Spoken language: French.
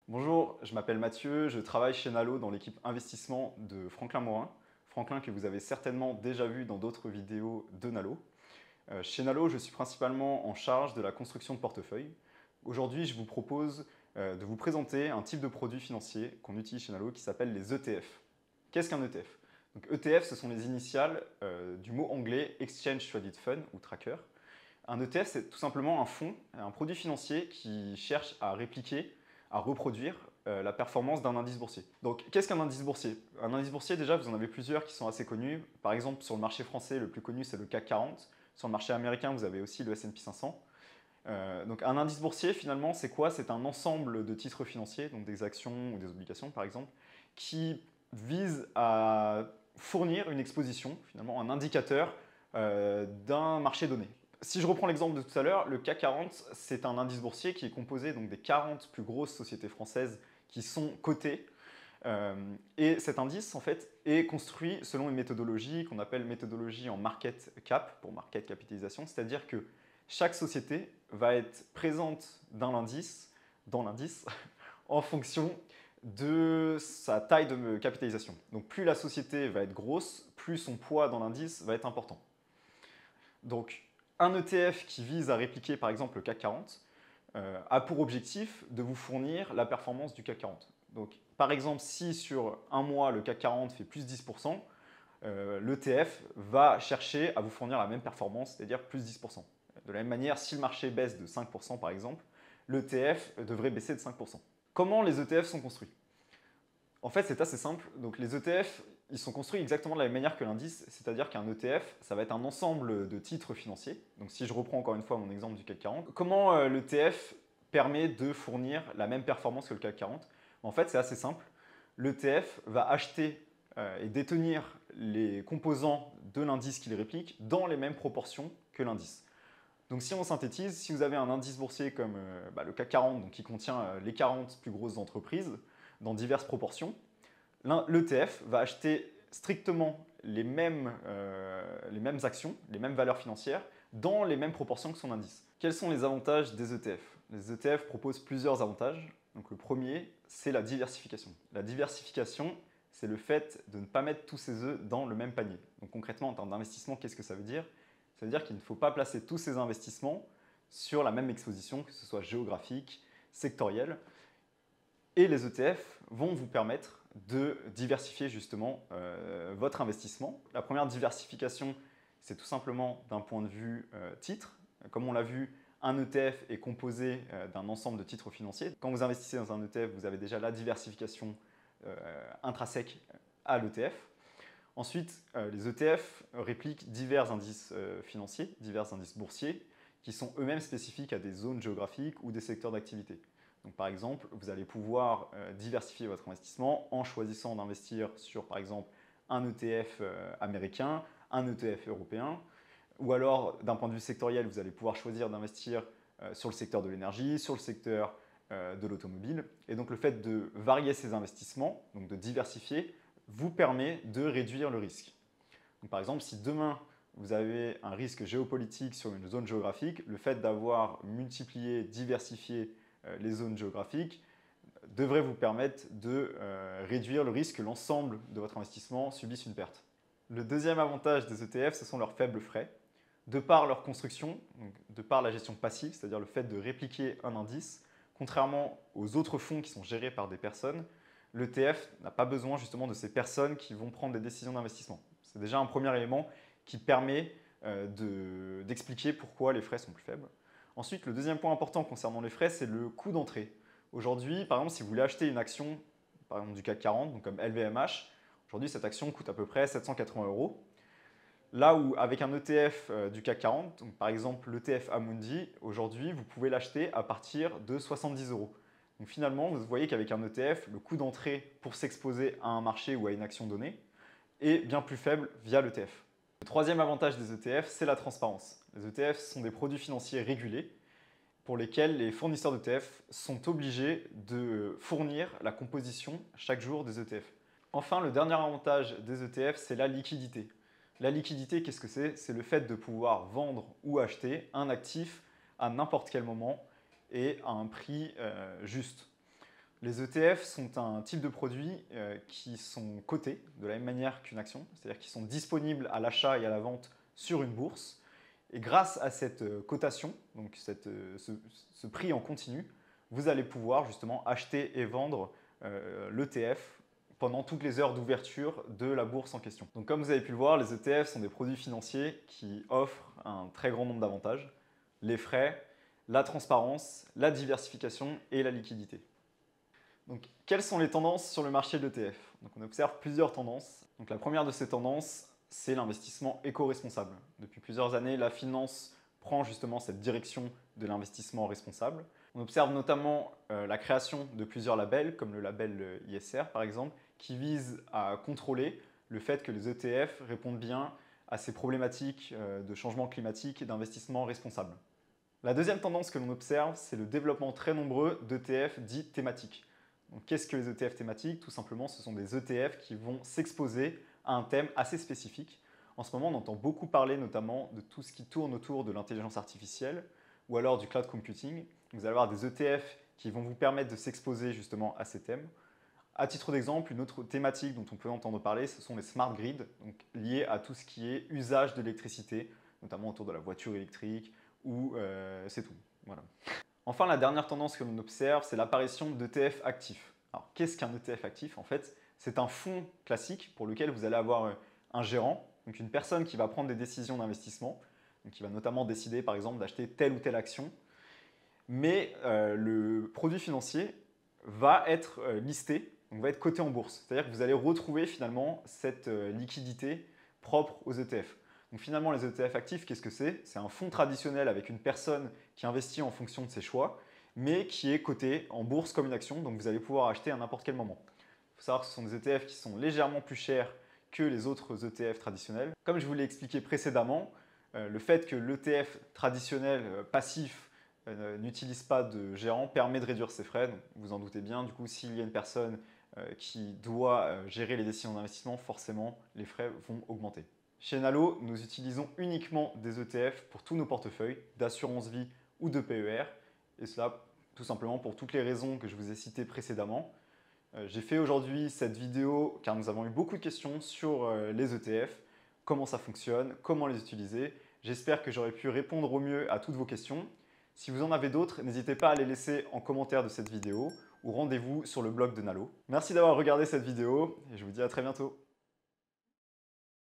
Bonjour, je m'appelle Mathieu, je travaille chez Nalo dans l'équipe investissement de Franklin Morin. Franklin que vous avez certainement déjà vu dans d'autres vidéos de Nalo. Chez Nalo, je suis principalement en charge de la construction de portefeuille. Aujourd'hui, je vous propose de vous présenter un type de produit financier qu'on utilise chez Nalo qui s'appelle les ETF. Qu'est-ce qu'un ETF? Donc, ETF, ce sont les initiales du mot anglais Exchange Traded Fund ou Tracker. Un ETF, c'est tout simplement un fonds, un produit financier qui cherche à répliquer, à reproduire la performance d'un indice boursier. Donc, qu'est-ce qu'un indice boursier? Un indice boursier, déjà, vous en avez plusieurs qui sont assez connus. Par exemple, sur le marché français, le plus connu, c'est le CAC 40. Sur le marché américain, vous avez aussi le S&P 500. Donc, un indice boursier, finalement, c'est quoi? C'est un ensemble de titres financiers, donc des actions ou des obligations, par exemple, qui visent à fournir une exposition, finalement, un indicateur d'un marché donné. Si je reprends l'exemple de tout à l'heure, le CAC 40, c'est un indice boursier qui est composé donc, des 40 plus grosses sociétés françaises qui sont cotées. Et cet indice, en fait, est construit selon une méthodologie qu'on appelle méthodologie en market cap, pour market capitalisation, c'est-à-dire que chaque société va être présente dans l'indice, en fonction de sa taille de capitalisation. Donc plus la société va être grosse, plus son poids dans l'indice va être important. Donc un ETF qui vise à répliquer par exemple le CAC 40 a pour objectif de vous fournir la performance du CAC 40. Donc par exemple, si sur un mois le CAC 40 fait plus 10%, l'ETF va chercher à vous fournir la même performance, c'est-à-dire plus 10%. De la même manière, si le marché baisse de 5% par exemple, l'ETF devrait baisser de 5%. Comment les ETF sont construits? En fait, c'est assez simple. Donc les ETF, ils sont construits exactement de la même manière que l'indice, c'est-à-dire qu'un ETF, ça va être un ensemble de titres financiers. Donc si je reprends encore une fois mon exemple du CAC 40, comment l'ETF permet de fournir la même performance que le CAC 40? En fait, c'est assez simple. L'ETF va acheter et détenir les composants de l'indice qu'il réplique dans les mêmes proportions que l'indice. Donc si on synthétise, si vous avez un indice boursier comme le CAC 40, donc qui contient les 40 plus grosses entreprises dans diverses proportions, l'ETF va acheter strictement les mêmes actions, les mêmes valeurs financières, dans les mêmes proportions que son indice. Quels sont les avantages des ETF? Les ETF proposent plusieurs avantages. Donc le premier, c'est la diversification. La diversification, c'est le fait de ne pas mettre tous ses œufs dans le même panier. Donc concrètement, en termes d'investissement, qu'est-ce que ça veut dire? Ça veut dire qu'il ne faut pas placer tous ses investissements sur la même exposition, que ce soit géographique, sectorielle. Et les ETF vont vous permettre de diversifier justement votre investissement. La première diversification, c'est tout simplement d'un point de vue titre. Comme on l'a vu, un ETF est composé d'un ensemble de titres financiers. Quand vous investissez dans un ETF, vous avez déjà la diversification intrinsèque à l'ETF. Ensuite, les ETF répliquent divers indices financiers, divers indices boursiers, qui sont eux-mêmes spécifiques à des zones géographiques ou des secteurs d'activité. Donc, par exemple, vous allez pouvoir diversifier votre investissement en choisissant d'investir sur, par exemple, un ETF américain, un ETF européen, ou alors, d'un point de vue sectoriel, vous allez pouvoir choisir d'investir sur le secteur de l'énergie, sur le secteur de l'automobile. Et donc, le fait de varier ces investissements, donc de diversifier, vous permet de réduire le risque. Donc, par exemple, si demain, vous avez un risque géopolitique sur une zone géographique, le fait d'avoir multiplié, diversifié les zones géographiques devrait vous permettre de réduire le risque que l'ensemble de votre investissement subisse une perte. Le deuxième avantage des ETF, ce sont leurs faibles frais. De par leur construction, donc de par la gestion passive, c'est-à-dire le fait de répliquer un indice, contrairement aux autres fonds qui sont gérés par des personnes, l'ETF n'a pas besoin justement de ces personnes qui vont prendre des décisions d'investissement. C'est déjà un premier élément qui permet d'expliquer pourquoi les frais sont plus faibles. Ensuite, le deuxième point important concernant les frais, c'est le coût d'entrée. Aujourd'hui, par exemple, si vous voulez acheter une action, par exemple du CAC 40, donc comme LVMH, aujourd'hui cette action coûte à peu près 780 euros. Là où avec un ETF du CAC 40, donc par exemple l'ETF Amundi, aujourd'hui vous pouvez l'acheter à partir de 70 euros. Donc finalement, vous voyez qu'avec un ETF, le coût d'entrée pour s'exposer à un marché ou à une action donnée est bien plus faible via l'ETF. Le troisième avantage des ETF, c'est la transparence. Les ETF sont des produits financiers régulés pour lesquels les fournisseurs d'ETF sont obligés de fournir la composition chaque jour des ETF. Enfin, le dernier avantage des ETF, c'est la liquidité. La liquidité, qu'est-ce que c'est? C'est le fait de pouvoir vendre ou acheter un actif à n'importe quel moment et à un prix juste. Les ETF sont un type de produits qui sont cotés de la même manière qu'une action, c'est-à-dire qu'ils sont disponibles à l'achat et à la vente sur une bourse. Et grâce à cette cotation, donc ce prix en continu, vous allez pouvoir justement acheter et vendre l'ETF pendant toutes les heures d'ouverture de la bourse en question. Donc comme vous avez pu le voir, les ETF sont des produits financiers qui offrent un très grand nombre d'avantages. Les frais, la transparence, la diversification et la liquidité. Donc, quelles sont les tendances sur le marché de l'ETF? Donc, on observe plusieurs tendances. Donc, la première de ces tendances, c'est l'investissement éco-responsable. Depuis plusieurs années, la finance prend justement cette direction de l'investissement responsable. On observe notamment la création de plusieurs labels, comme le label ISR par exemple, qui vise à contrôler le fait que les ETF répondent bien à ces problématiques de changement climatique et d'investissement responsable. La deuxième tendance que l'on observe, c'est le développement très nombreux d'ETF dits thématiques. Qu'est-ce que les ETF thématiques? Tout simplement, ce sont des ETF qui vont s'exposer à un thème assez spécifique. En ce moment, on entend beaucoup parler notamment de tout ce qui tourne autour de l'intelligence artificielle ou alors du cloud computing. Vous allez avoir des ETF qui vont vous permettre de s'exposer justement à ces thèmes. À titre d'exemple, une autre thématique dont on peut entendre parler, ce sont les smart grids, donc liés à tout ce qui est usage de l'électricité, notamment autour de la voiture électrique, ou c'est tout. Voilà. Enfin, la dernière tendance que l'on observe, c'est l'apparition d'ETF actifs. Alors, qu'est-ce qu'un ETF actif? En fait, c'est un fonds classique pour lequel vous allez avoir un gérant, donc une personne qui va prendre des décisions d'investissement, qui va notamment décider par exemple d'acheter telle ou telle action, mais le produit financier va être listé, donc va être coté en bourse. C'est-à-dire que vous allez retrouver finalement cette liquidité propre aux ETF. Donc finalement, les ETF actifs, qu'est-ce que c'est? C'est un fonds traditionnel avec une personne qui investit en fonction de ses choix, mais qui est coté en bourse comme une action, donc vous allez pouvoir acheter à n'importe quel moment. Il faut savoir que ce sont des ETF qui sont légèrement plus chers que les autres ETF traditionnels. Comme je vous l'ai expliqué précédemment, le fait que l'ETF traditionnel passif n'utilise pas de gérant permet de réduire ses frais. Donc, vous en doutez bien, du coup, s'il y a une personne qui doit gérer les décisions d'investissement, forcément, les frais vont augmenter. Chez Nalo, nous utilisons uniquement des ETF pour tous nos portefeuilles d'assurance vie ou de PER, et cela tout simplement pour toutes les raisons que je vous ai citées précédemment. J'ai fait aujourd'hui cette vidéo car nous avons eu beaucoup de questions sur les ETF, comment ça fonctionne, comment les utiliser. J'espère que j'aurai pu répondre au mieux à toutes vos questions. Si vous en avez d'autres, n'hésitez pas à les laisser en commentaire de cette vidéo ou rendez-vous sur le blog de Nalo. Merci d'avoir regardé cette vidéo et je vous dis à très bientôt.